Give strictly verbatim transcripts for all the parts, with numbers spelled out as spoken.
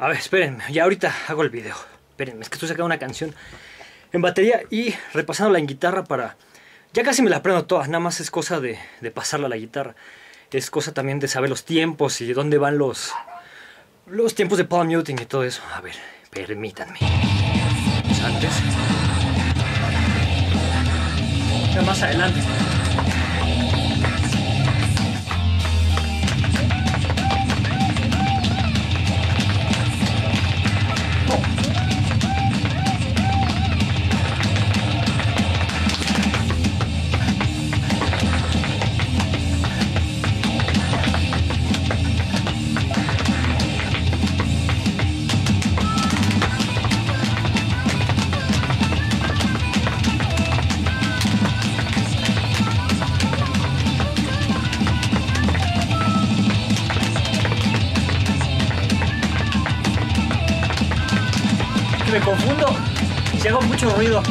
A ver, espérenme, ya ahorita hago el video. Espérenme, es que estoy sacando una canción en batería y repasándola en guitarra para... Ya casi me la aprendo todas, nada más es cosa de, de pasarla a la guitarra. Es cosa también de saber los tiempos y dónde van los... Los tiempos de palm muting y todo eso. A ver, permítanme. Antes. Ya más adelante. Me confundo si hago mucho ruido.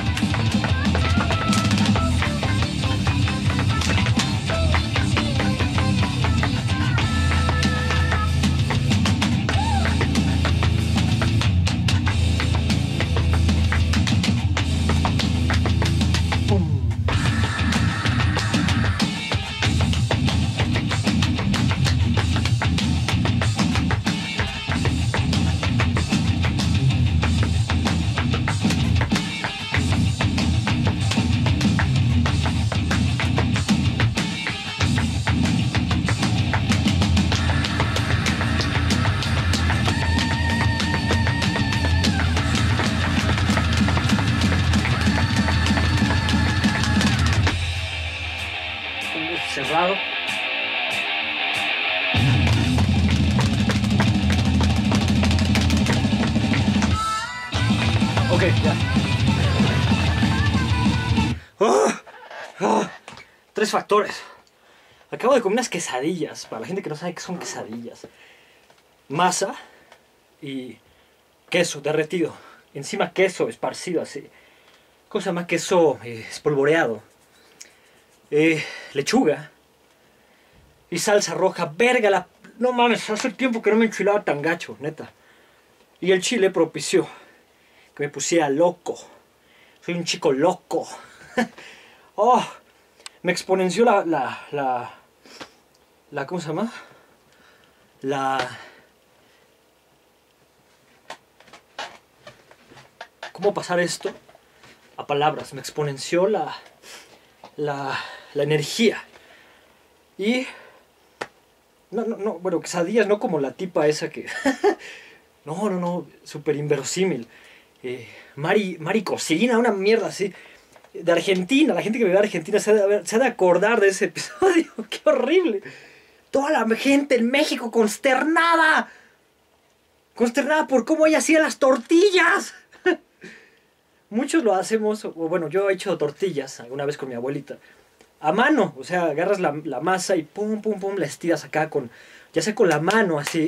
Cerrado. Ok, ya. Oh, oh. Tres factores. Acabo de comer unas quesadillas. Para la gente que no sabe qué son quesadillas. Masa y queso derretido. Encima queso esparcido así. ¿Cómo se llama? Queso eh, espolvoreado. Eh, lechuga y salsa roja, verga, la... no mames, hace tiempo que no me enchilaba tan gacho, neta. Y el chile propició que me pusiera loco. Soy un chico loco. Oh, me exponenció la, la, la, la, ¿cómo se llama? La... ¿Cómo pasar esto a palabras? Me exponenció la... La, la energía. Y... No, no, no, bueno, quesadillas, no como la tipa esa que... no, no, no, súper inverosímil. Eh, Mari, Mari Cocina, una mierda así. De Argentina, la gente que vive de Argentina se ha de, se ha de acordar de ese episodio. ¡Qué horrible! Toda la gente en México consternada. Consternada por cómo ella hacía las tortillas. Muchos lo hacemos, o bueno, yo he hecho tortillas alguna vez con mi abuelita, a mano, o sea, agarras la, la masa y pum, pum, pum, la estiras acá con, ya sea con la mano así.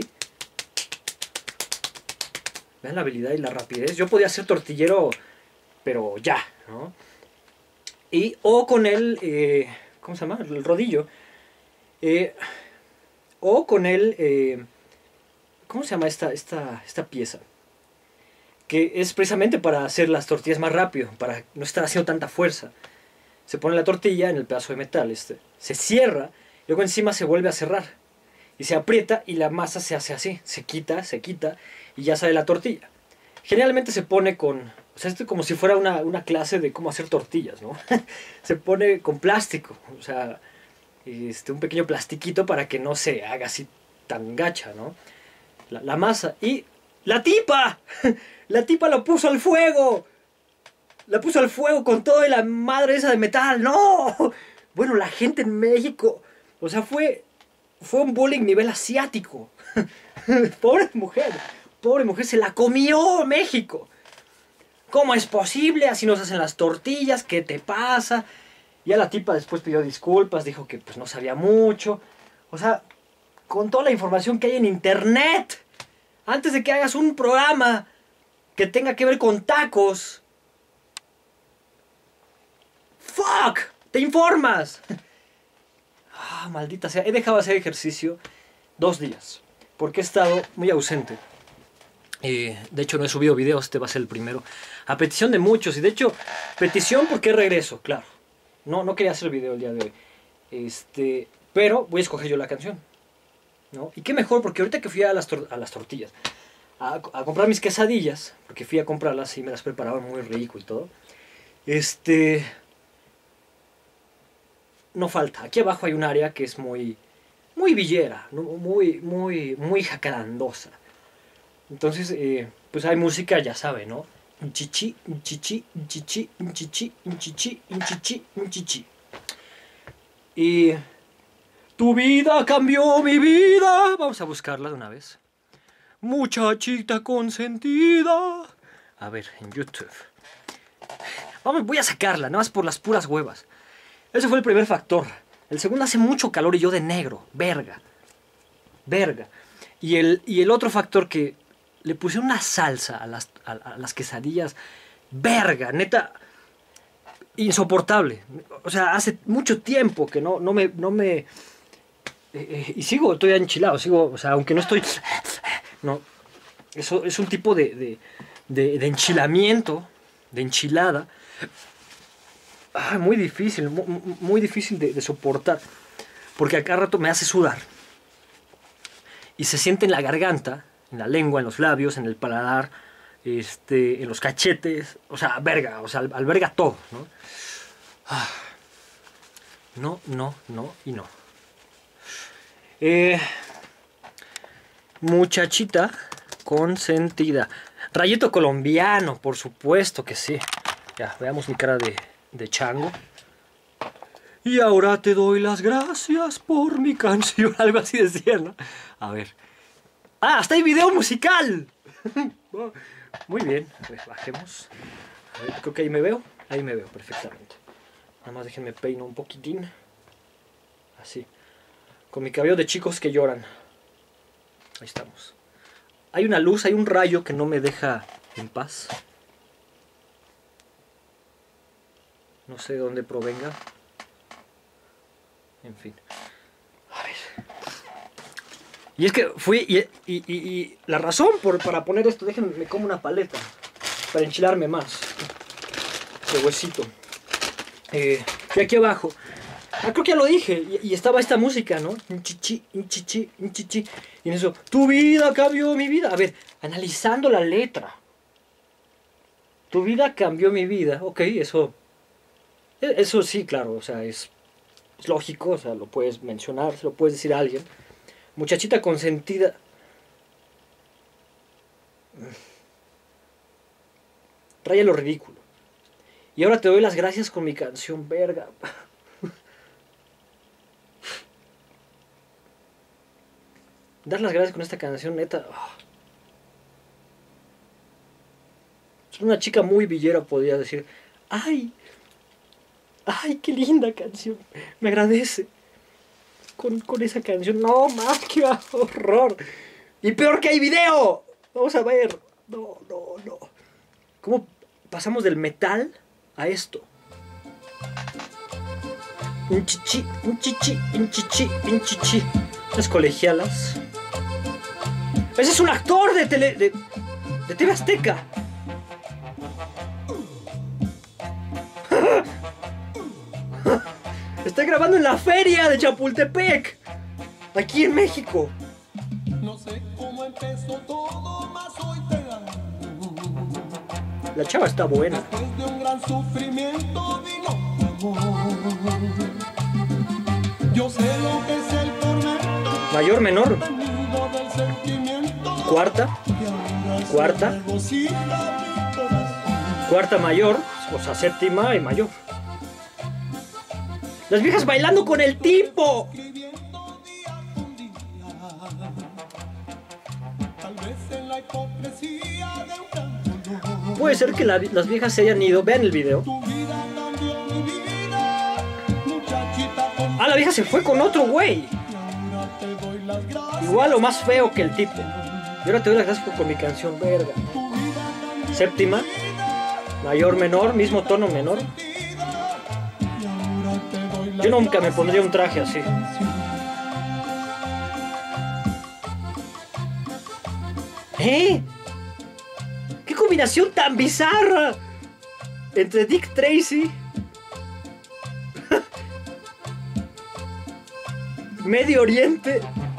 Vean la habilidad y la rapidez. Yo podía ser tortillero, pero ya, ¿no? Y, o con el, eh, ¿cómo se llama? El rodillo. Eh, o con el, eh, ¿cómo se llama esta, esta, esta pieza? Que es precisamente para hacer las tortillas más rápido, para no estar haciendo tanta fuerza. Se pone la tortilla en el pedazo de metal, este, se cierra, y luego encima se vuelve a cerrar, y se aprieta y la masa se hace así, se quita, se quita, y ya sale la tortilla. Generalmente se pone con, o sea, esto es como si fuera una, una clase de cómo hacer tortillas, ¿no? Se pone con plástico, o sea, este, un pequeño plastiquito para que no se haga así tan gacha, ¿no? La, la masa, y ¡la tipa! La tipa lo puso al fuego. La puso al fuego con toda la madre esa de metal. ¡No! Bueno, la gente en México... O sea, fue... Fue un bullying nivel asiático. Pobre mujer. Pobre mujer, se la comió México. ¿Cómo es posible? Así nos hacen las tortillas. ¿Qué te pasa? Ya la tipa después pidió disculpas. Dijo que pues no sabía mucho. O sea, con toda la información que hay en internet. Antes de que hagas un programa que tenga que ver con tacos. ¡Fuck! ¡Te informas! Ah, maldita sea. He dejado de hacer ejercicio dos días. Porque he estado muy ausente. Eh, de hecho no he subido videos, este va a ser el primero. A petición de muchos, y de hecho, petición porque regreso, claro. No, no quería hacer video el día de hoy. Este, pero voy a escoger yo la canción, ¿no? Y qué mejor, porque ahorita que fui a las, a las tortillas, a, a comprar mis quesadillas, porque fui a comprarlas y me las preparaban muy rico y todo. Este... No falta. Aquí abajo hay un área que es muy... Muy villera, ¿no? Muy, muy, muy jacarandosa. Entonces, eh, pues hay música, ya sabe, ¿no? Un chichi, un chichi, un chichi, un chichi, un chichi, un chichi, un chichi. Y... Tu vida cambió mi vida. Vamos a buscarla de una vez. Muchachita consentida. A ver, en YouTube. Vamos, voy a sacarla, nada más por las puras huevas. Ese fue el primer factor. El segundo, hace mucho calor y yo de negro. Verga. Verga. Y el, y el otro factor, que le puse una salsa a las, a, a las quesadillas. Verga, neta. Insoportable. O sea, hace mucho tiempo que no, no me... No me eh, eh, y sigo, estoy enchilado. Sigo, o sea, aunque no estoy... No. Eso es un tipo de, de, de, de enchilamiento. De enchilada. Ah, muy difícil, muy, muy difícil de, de soportar. Porque a cada rato me hace sudar. Y se siente en la garganta, en la lengua, en los labios, en el paladar, este, en los cachetes. O sea, verga, o sea, alberga todo, ¿no? Ah, no, no, no y no. Eh, muchachita consentida. Rayito colombiano, por supuesto que sí. Ya, veamos mi cara de... de chango. Y ahora te doy las gracias por mi canción. Algo así decía, ¿no? A ver. ¡Ah! ¡Hasta hay video musical! Muy bien. A ver, bajemos. A ver, creo que ahí me veo. Ahí me veo perfectamente. Nada más déjenme peino un poquitín. Así. Con mi cabello de chicos que lloran. Ahí estamos. Hay una luz, hay un rayo que no me deja en paz. No sé de dónde provenga. En fin. A ver. Y es que fui... Y, y, y, y la razón por, para poner esto... Déjenme, me como una paleta. Para enchilarme más. De huesito. Eh, fui aquí abajo. Ah, creo que ya lo dije. Y, y estaba esta música, ¿no? Un chichi, un chichi, un chichi. Y en eso... Tu vida cambió mi vida. A ver, analizando la letra. Tu vida cambió mi vida. Ok, eso... Eso sí, claro, o sea, es, es lógico, o sea, lo puedes mencionar, se lo puedes decir a alguien. Muchachita consentida. Raya lo ridículo. Y ahora te doy las gracias con mi canción, verga. Dar las gracias con esta canción, neta. Es una chica muy villera, podría decir. ¡Ay! ¡Ay, qué linda canción! Me agradece. Con, con esa canción. ¡No, más! ¡Qué horror! ¡Y peor que hay video! Vamos a ver. No, no, no. ¿Cómo pasamos del metal a esto? Un chichi, un chichi, un chichi, un chichi. Las colegialas. Ese es un actor de tele... de, de T V Azteca. Está grabando en la feria de Chapultepec, aquí en México. No sé cómo empezó todo, mas hoy te amo. La chava está buena. Después de un gran sufrimiento vino amor. Yo sé lo que es el tormento. Mayor, menor. Cuarta. Cuarta. Cuarta mayor, o sea, séptima y mayor. Las viejas bailando con el tipo. Puede ser que la, las viejas se hayan ido. Vean el video. Ah, la vieja se fue con otro güey. Igual o más feo que el tipo. Y ahora te doy las gracias por, con mi canción, verga. Séptima. Mayor, menor, mismo tono menor. Yo nunca me pondría un traje así. ¿Eh? ¡Qué combinación tan bizarra! Entre Dick Tracy, Medio Oriente.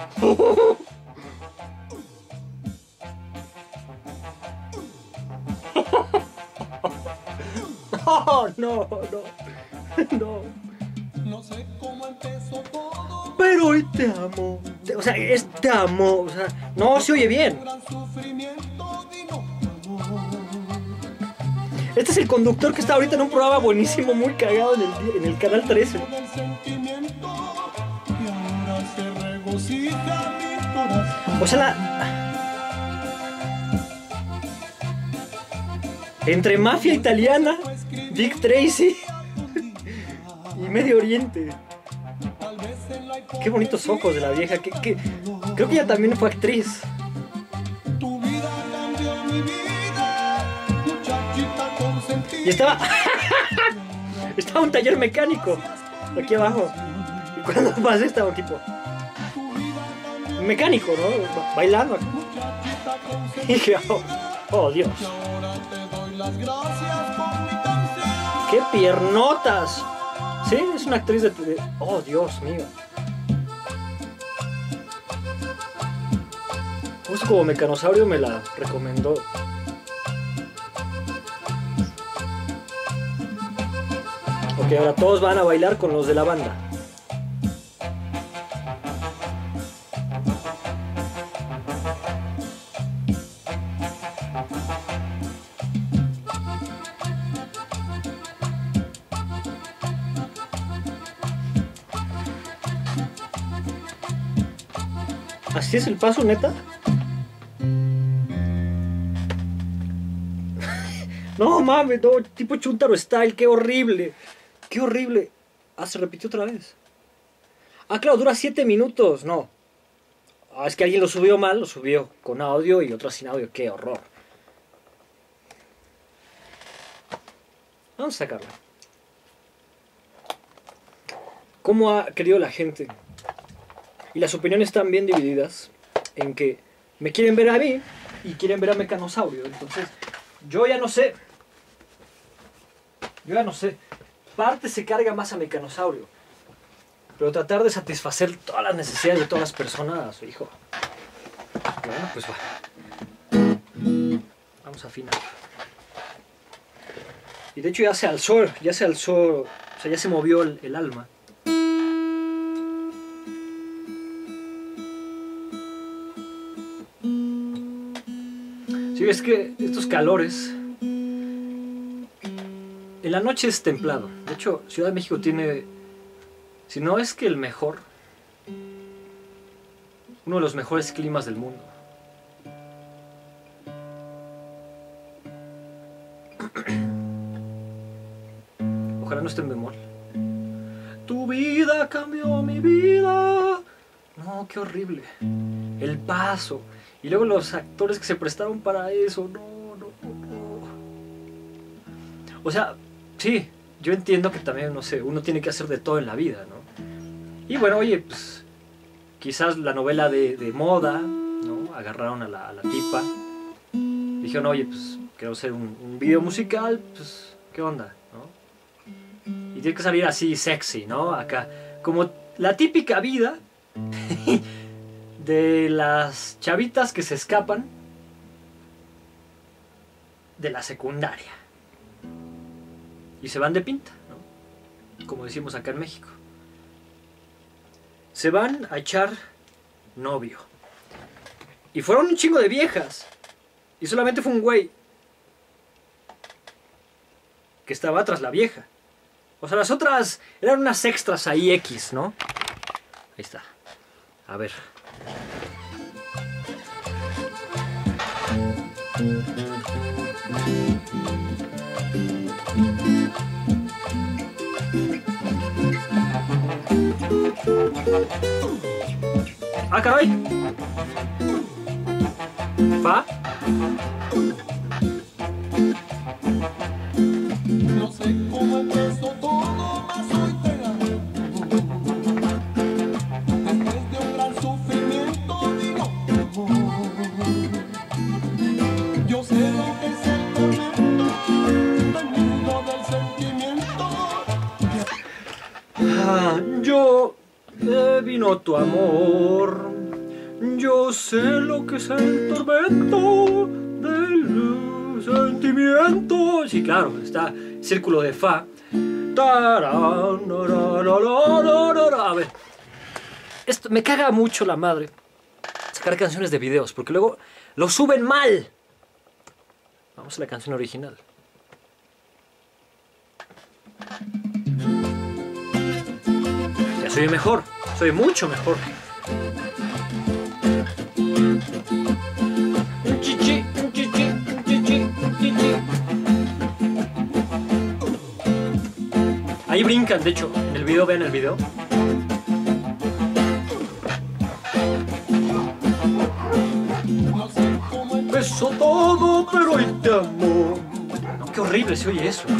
Oh, no, no, no. No sé cómo empezó todo, Pero hoy te amo. O sea, es te amo. O sea, no se oye bien. gran sufrimiento vino. Este es el conductor que está ahorita en un programa buenísimo, muy cagado en el, en el canal trece. Del sentimiento y ahora se regocija mi corazón. O sea, la... entre mafia italiana, Dick Tracy y Medio Oriente. Tal vez en la Qué bonitos ojos de la vieja. Qué, qué... Creo que ella también fue actriz. tu vida cambió mi vida, muchachita consentida. Y estaba... estaba un taller mecánico aquí abajo. Y cuando pasé estaba tipo... mecánico, ¿no? Ba- Bailando. Muchachita consentida. Y dije, oh, oh, Dios. Y ahora te doy las gracias por mi canción. ¡Qué piernotas! Sí, es una actriz de... de- oh, Dios mío. Justo como Mecanosaurio me la recomendó. Ok, ahora todos van a bailar con los de la banda. ¿Así es el paso, neta? No mames, no, tipo Chuntaro Style, qué horrible. Qué horrible. Ah, se repitió otra vez. Ah, claro, dura siete minutos. No. Ah, es que alguien lo subió mal, lo subió con audio y otro sin audio. Qué horror. Vamos a sacarla. ¿Cómo ha querido la gente? Y las opiniones están bien divididas en que me quieren ver a mí y quieren ver a Mecanosaurio. Entonces, yo ya no sé. Yo ya no sé. Parte se carga más a Mecanosaurio. Pero tratar de satisfacer todas las necesidades de todas las personas, hijo. Bueno, pues va. Vamos a afinar. Y de hecho ya se alzó, ya se alzó, o sea, ya se movió el, el alma. Sí, es que estos calores... En la noche es templado. De hecho, Ciudad de México tiene... Si no es que el mejor... Uno de los mejores climas del mundo. Ojalá no esté en bemol. Tu vida cambió mi vida. No, qué horrible. El paso. Y luego los actores que se prestaron para eso. No, no, no. O sea, sí, yo entiendo que también, no sé, uno tiene que hacer de todo en la vida, ¿no? Y bueno, oye, pues quizás la novela de, de moda, ¿no? Agarraron a la, a la tipa. Dijeron, oye, pues quiero hacer un, un video musical, pues, ¿qué onda? ¿No? Y tiene que salir así sexy, ¿no? Acá, como la típica vida de las chavitas que se escapan de la secundaria y se van de pinta, ¿no? Como decimos acá en México. Se van a echar novio. Y fueron un chingo de viejas. Y solamente fue un güey que estaba tras la vieja. O sea, las otras eran unas extras ahí X, ¿no? Ahí está. A ver. ¡Ah, caray! ¿Fa? No sé cómo empezó todo, mas hoy te amo. Después de un gran sufrimiento vino tu amor. Yo sé lo que se por tu amor. Yo sé lo que es el tormento del sentimiento. Sí, claro, está círculo de fa. A ver, esto me caga mucho la madre sacar canciones de videos, porque luego lo suben mal. Vamos a la canción original. Ya soy mejor, soy mucho mejor. Chichi, chichi, chichi, chichi. Ahí brincan, de hecho, en el video, vean el video. Beso todo, pero hoy te amo. No, qué horrible se oye eso.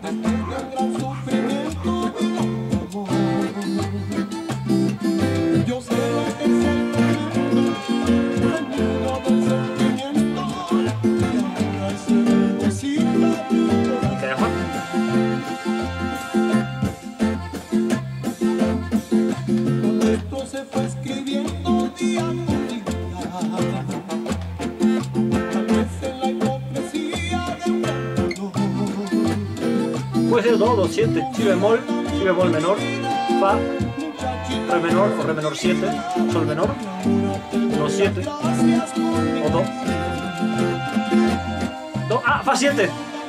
Puede ser do, do, siete, si bemol, si bemol menor, fa, re menor o re menor siete, sol menor, do siete, o do, do, ah, fa siete.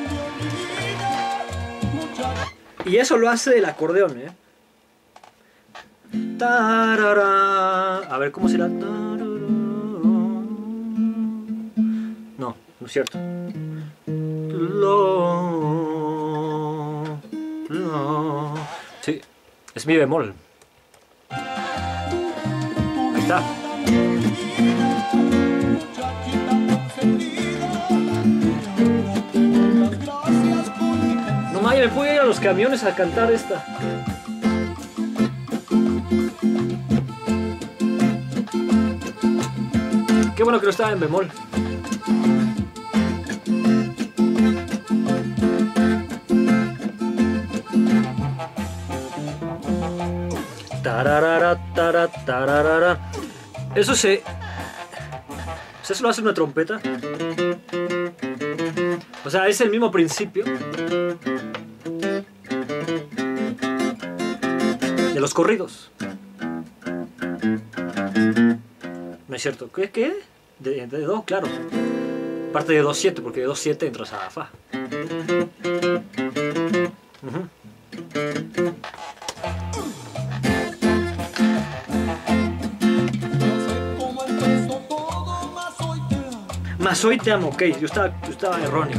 Y eso lo hace el acordeón, ¿eh? Tarara. A ver, ¿cómo será? Tarara. No, no es cierto. Lo, lo. Sí, es mi bemol. Ahí está. No mames, me puedo ir a los camiones a cantar esta. Qué bueno que no estaba en bemol. Tararara, tarara, tararara. Eso se... ¿Eso lo hace una trompeta? O sea, es el mismo principio de los corridos. No es cierto. ¿Qué? ¿Qué? De, de do, claro. Parte de do siete, porque de do siete entras a fa. Uh-huh. Más hoy te amo, ok, yo estaba, yo estaba erróneo.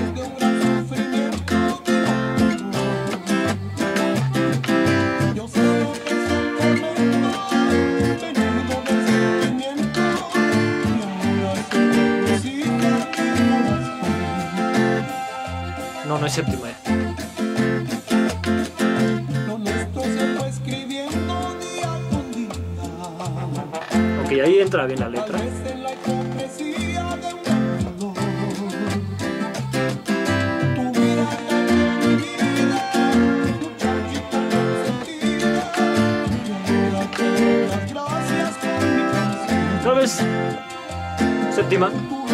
No, no es séptima. Eh. Ok, ahí entra bien la letra. Otra vez. Séptima.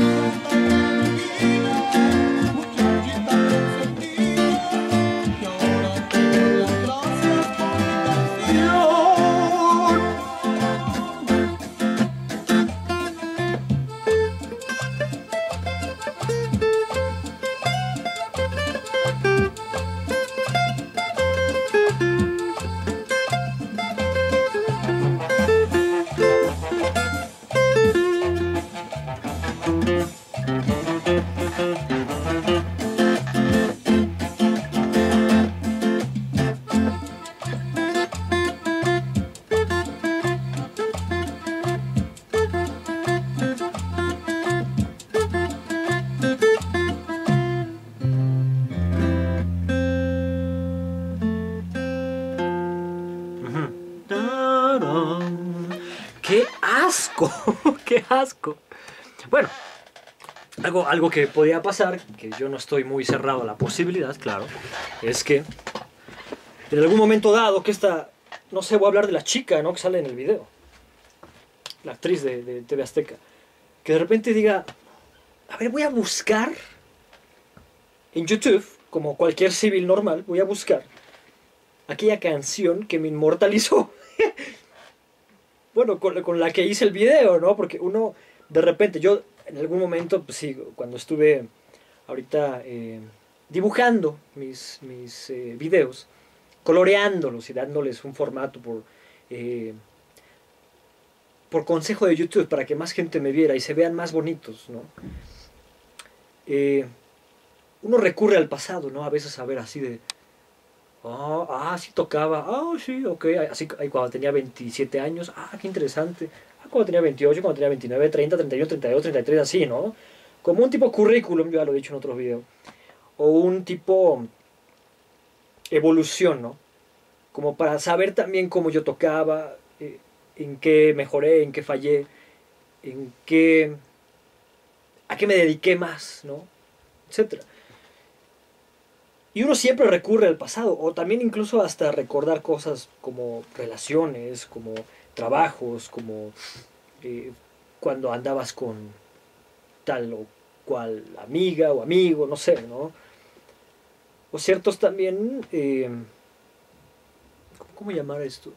¡Qué asco! ¡Qué asco! Bueno, algo, algo que podía pasar, que yo no estoy muy cerrado a la posibilidad, claro, es que en algún momento dado que esta no sé, voy a hablar de la chica, ¿no? Que sale en el video. La actriz de, de T V Azteca. Que de repente diga, a ver, voy a buscar en YouTube, como cualquier civil normal, voy a buscar aquella canción que me inmortalizó. Bueno, con, con la que hice el video, ¿no? Porque uno, de repente, yo en algún momento, pues sí, cuando estuve ahorita eh, dibujando mis, mis eh, videos, coloreándolos y dándoles un formato por, eh, por consejo de YouTube para que más gente me viera y se vean más bonitos, ¿no? Eh, uno recurre al pasado, ¿no? A veces a ver así de... Ah, ah, sí tocaba. Ah, sí, ok. Así ahí cuando tenía veintisiete años. Ah, qué interesante. Ah, cuando tenía veintiocho, cuando tenía veintinueve, treinta, treinta y uno, treinta y dos, treinta y tres, así, ¿no? Como un tipo currículum, yo ya lo he dicho en otros videos. O un tipo evolución, ¿no? Como para saber también cómo yo tocaba, eh, en qué mejoré, en qué fallé, en qué... a qué me dediqué más, ¿no? Etcétera. Y uno siempre recurre al pasado, o también incluso hasta recordar cosas como relaciones, como trabajos, como eh, cuando andabas con tal o cual amiga o amigo, no sé, ¿no? O ciertos también, eh, ¿cómo llamar esto?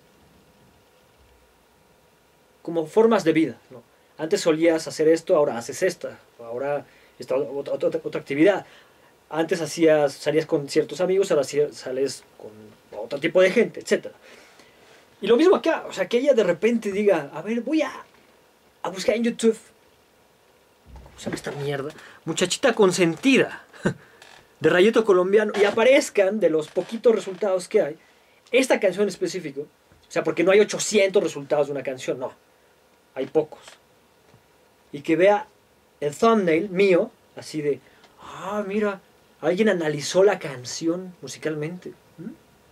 Como formas de vida, ¿no? Antes solías hacer esto, ahora haces esta, ahora esta otra, otra, otra actividad. Antes hacías, salías con ciertos amigos, ahora sales con otro tipo de gente, etcétera. Y lo mismo acá, o sea, que ella de repente diga, a ver, voy a, a buscar en YouTube, ¿cómo se llama esta mierda? Muchachita consentida, de Rayito Colombiano, y aparezcan de los poquitos resultados que hay, esta canción en específico, o sea, porque no hay ochocientos resultados de una canción, no, hay pocos. Y que vea el thumbnail mío, así de, ah, mira, alguien analizó la canción musicalmente. ¿Mm?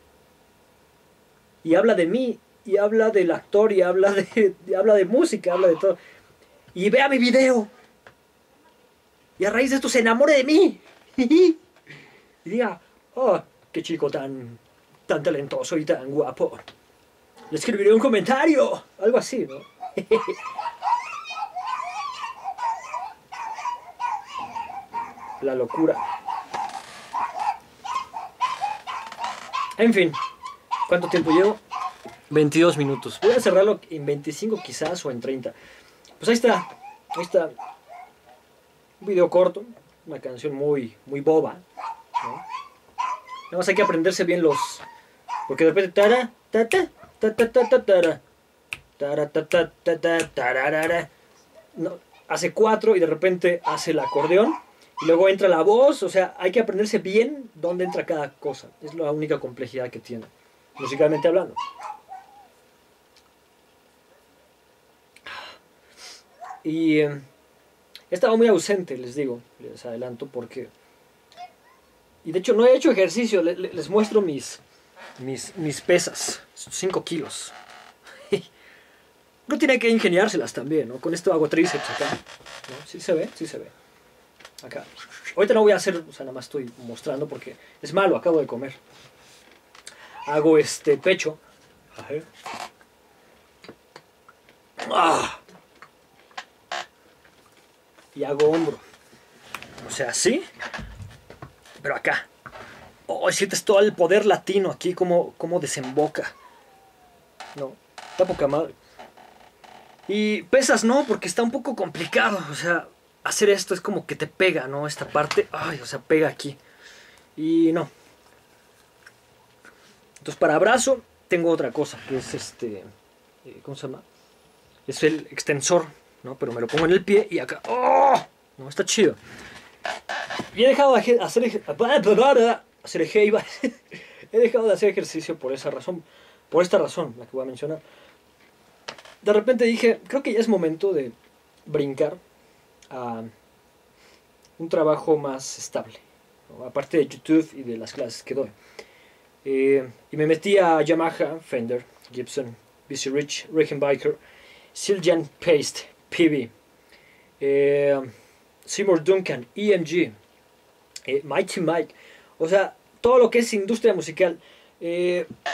Y habla de mí, y habla del actor, y habla de, y habla de música, habla de todo. Y vea mi video. Y a raíz de esto se enamore de mí. Y diga, oh, qué chico tan, tan talentoso y tan guapo. Le escribiré un comentario. Algo así, ¿no? La locura. En fin, ¿cuánto tiempo llevo? veintidós minutos. Voy a cerrarlo en veinticinco quizás o en treinta. Pues ahí está. Ahí está. Un video corto. Una canción muy, muy boba, ¿no? Nada más hay que aprenderse bien los... Porque de repente... Tara, ta, ta, ta, ta, ta, ta, tara, tara, ta, ta, ta, ta, tararara. No, hace cuatro y de repente hace el acordeón. Y luego entra la voz, o sea, hay que aprenderse bien dónde entra cada cosa. Es la única complejidad que tiene, musicalmente hablando. Y eh, he estado muy ausente, les digo, les adelanto, porque... Y de hecho no he hecho ejercicio, les, les muestro mis, mis, mis pesas, cinco kilos. No tiene que ingeniárselas también, ¿no? Con esto hago tríceps acá, ¿no? ¿Sí se ve? Sí se ve. Acá. Ahorita no voy a hacer, o sea, nada más estoy mostrando porque es malo, acabo de comer. Hago este pecho. ¡Ah! Y hago hombro. O sea, así, pero acá. Oh, sientes todo el poder latino aquí, como, como desemboca. No, está poca madre. Y pesas no, porque está un poco complicado, o sea... Hacer esto es como que te pega, ¿no? Esta parte, ay, o sea, pega aquí. Y no. Entonces, para brazo, tengo otra cosa, que es este... ¿Cómo se llama? Es el extensor, ¿no? Pero me lo pongo en el pie y acá... ¡Oh! No, está chido. Y he dejado de hacer... hacer he dejado de hacer ejercicio por esa razón. Por esta razón, la que voy a mencionar. De repente dije, creo que ya es momento de brincar a un trabajo más estable, ¿no? Aparte de YouTube y de las clases que doy. Eh, y me metí a Yamaha, Fender, Gibson, B C Rich, Rickenbacker, Siljan Paste, P B, eh, Seymour Duncan, E M G, eh, Mighty Mike, o sea, todo lo que es industria musical. Eh,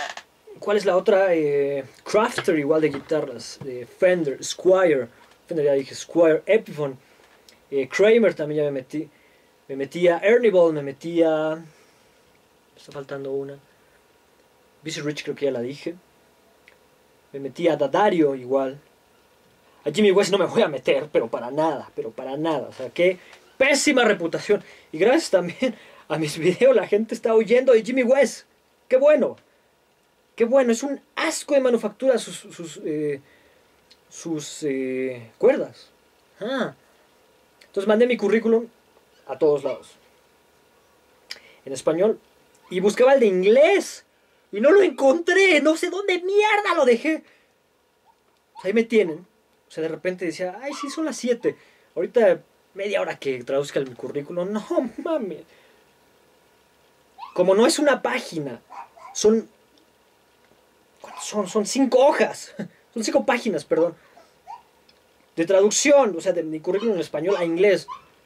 ¿Cuál es la otra? Eh, Crafter, igual de guitarras. De Fender, Squier. Fender ya dije, Squier, Epiphone. Eh, Kramer también ya me metí. Me metía Ernie Ball, me metía... Me está faltando una. B C Rich creo que ya la dije. Me metía a Daddario igual. A Jimmy West no me voy a meter, pero para nada, pero para nada. O sea, qué pésima reputación. Y gracias también a mis videos la gente está huyendo de Jimmy West. Qué bueno. Qué bueno. Es un asco de manufactura sus, sus, eh, sus eh, cuerdas. Ah. Entonces mandé mi currículum a todos lados. En español. Y buscaba el de inglés. Y no lo encontré. No sé dónde mierda lo dejé. Pues ahí me tienen. O sea, de repente decía, ay, sí, son las siete. Ahorita media hora que traduzca el currículum. No, mames. Como no es una página. Son... ¿Cuántos son? Son cinco hojas. Son cinco páginas, perdón. De traducción. O sea, de mi currículum en español a inglés.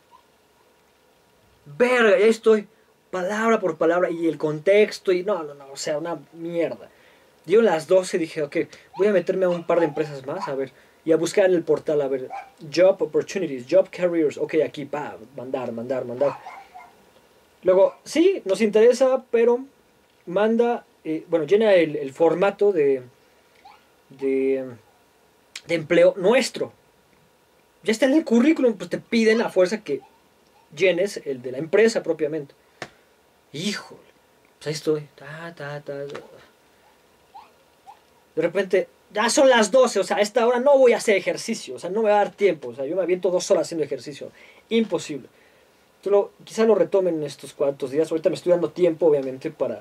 Verga, ya estoy. Palabra por palabra. Y el contexto. Y no, no, no. O sea, una mierda. Dio las doce y dije, ok, voy a meterme a un par de empresas más. A ver. Y a buscar en el portal, a ver. Job opportunities. Job careers. Ok, aquí, pa. Mandar, mandar, mandar. Luego, sí, nos interesa, pero manda, eh, bueno, llena el, el formato de, de, de empleo nuestro. Ya está en el currículum, pues te piden a fuerza que llenes el de la empresa propiamente. Híjole, pues ahí estoy. Ta, ta, ta, ta. De repente, ya son las doce, o sea, a esta hora no voy a hacer ejercicio, o sea, no me va a dar tiempo, o sea, yo me aviento dos horas haciendo ejercicio. Imposible. Lo, quizá lo retomen en estos cuantos días. Ahorita me estoy dando tiempo, obviamente, para...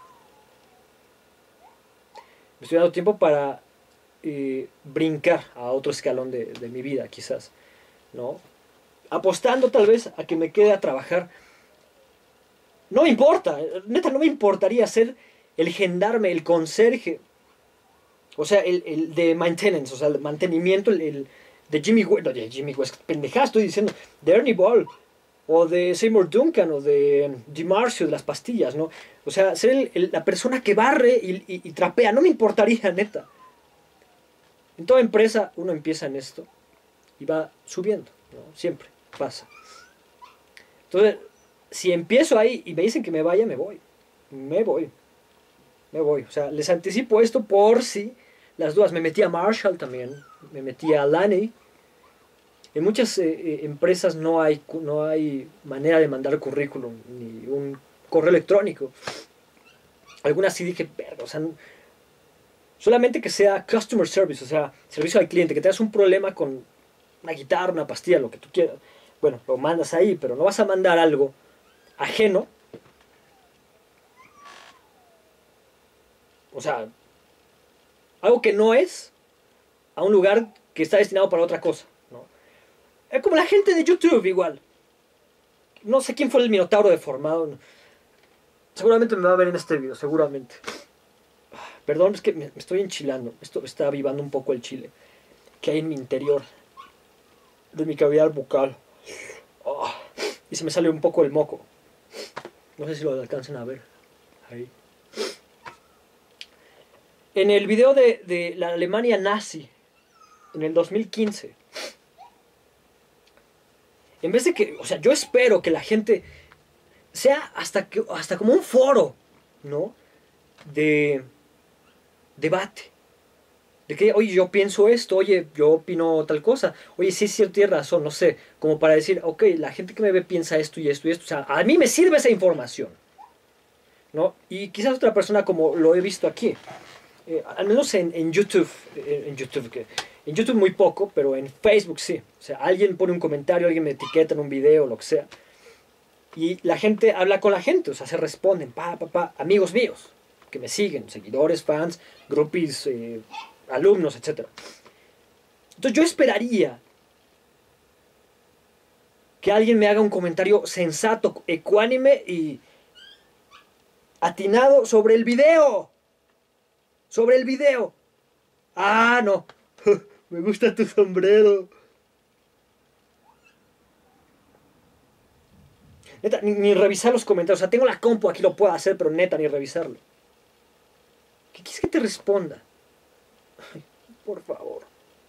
Me estoy dando tiempo para eh, brincar a otro escalón de, de mi vida, quizás, ¿no? Apostando tal vez a que me quede a trabajar. No me importa, neta, no me importaría ser el gendarme, el conserje. O sea, el, el de maintenance, o sea, el mantenimiento, el, el de Jimmy West, no, de Jimmy West, pendejada estoy diciendo, de Ernie Ball. O de Seymour Duncan, o de DiMarzio, de las pastillas, ¿no? O sea, ser el, el, la persona que barre y, y, y trapea, no me importaría, neta. En toda empresa uno empieza en esto y va subiendo, ¿no? Siempre pasa. Entonces, si empiezo ahí y me dicen que me vaya, me voy. Me voy. Me voy. O sea, les anticipo esto por si las dudas. Me metí a Marshall también, me metí a Laney. En muchas eh, eh, empresas no hay, no hay manera de mandar currículum, ni un correo electrónico. Algunas sí dije, verga, o sea, solamente que sea customer service, o sea, servicio al cliente, que tengas un problema con una guitarra, una pastilla, lo que tú quieras. Bueno, lo mandas ahí, pero no vas a mandar algo ajeno. O sea, algo que no es a un lugar que está destinado para otra cosa. Es como la gente de YouTube igual. No sé quién fue el minotauro deformado. Seguramente me va a ver en este video, seguramente. Perdón, es que me, me estoy enchilando. Esto está avivando un poco el chile que hay en mi interior. De mi cavidad bucal. Oh, y se me sale un poco el moco. No sé si lo alcancen a ver. Ahí. En el video de, de la Alemania nazi, en el dos mil quince... En vez de que, o sea, yo espero que la gente sea hasta, que, hasta como un foro, ¿no? De debate. De que, oye, yo pienso esto, oye, yo opino tal cosa, oye, sí es cierto, tienes razón, no sé. Como para decir, ok, la gente que me ve piensa esto y esto y esto. O sea, a mí me sirve esa información, ¿no? Y quizás otra persona como lo he visto aquí. Eh, al menos en, en YouTube, en, en YouTube, que... En YouTube muy poco, pero en Facebook sí. O sea, alguien pone un comentario, alguien me etiqueta en un video, lo que sea. Y la gente habla con la gente, o sea, se responden, pa, pa, pa, amigos míos, que me siguen, seguidores, fans, groupies, eh, alumnos, etcétera. Entonces yo esperaría que alguien me haga un comentario sensato, ecuánime y atinado sobre el video. Sobre el video. Ah, no. Me gusta tu sombrero. Neta, ni, ni revisar los comentarios. O sea, tengo la compu, aquí lo puedo hacer, pero neta, ni revisarlo. ¿Qué quieres que te responda. Ay, por favor.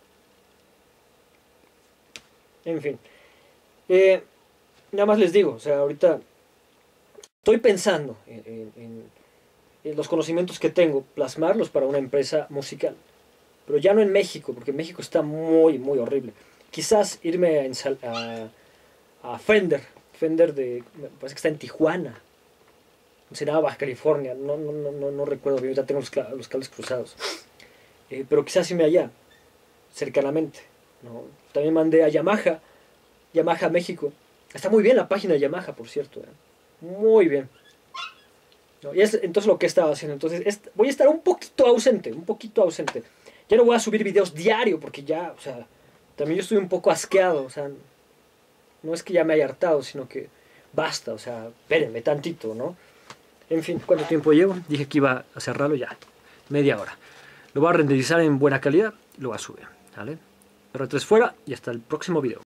En fin. Eh, nada más les digo, o sea, ahorita estoy pensando en, en, en, en los conocimientos que tengo, plasmarlos para una empresa musical. Pero ya no en México, porque México está muy, muy horrible. Quizás irme a, a, a Fender. Fender de, me parece que está en Tijuana. Ensenada, Baja California. No, no, no, no, no recuerdo bien, ya tengo los, los cables cruzados. Eh, pero quizás irme allá, cercanamente, ¿no? También mandé a Yamaha, Yamaha México. Está muy bien la página de Yamaha, por cierto. ¿eh? Muy bien. ¿No? Y es entonces lo que estaba haciendo. Entonces es, voy a estar un poquito ausente, un poquito ausente. Ya no voy a subir videos diario porque ya, o sea, también yo estoy un poco asqueado. O sea, no es que ya me haya hartado, sino que basta, o sea, espérenme tantito, ¿no? En fin, ¿cuánto tiempo llevo? Dije que iba a cerrarlo ya, media hora. Lo voy a renderizar en buena calidad y lo voy a subir, ¿vale? R tres fuera y hasta el próximo video.